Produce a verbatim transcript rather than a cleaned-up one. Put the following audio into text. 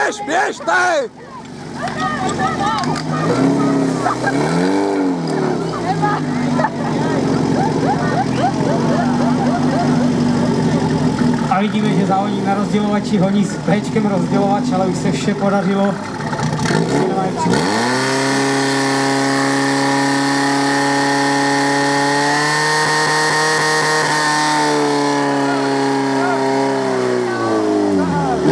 běž, běžte! A vidíme, že závodník na rozdělovači honí s péčkem rozdělovač, ale už se vše podařilo.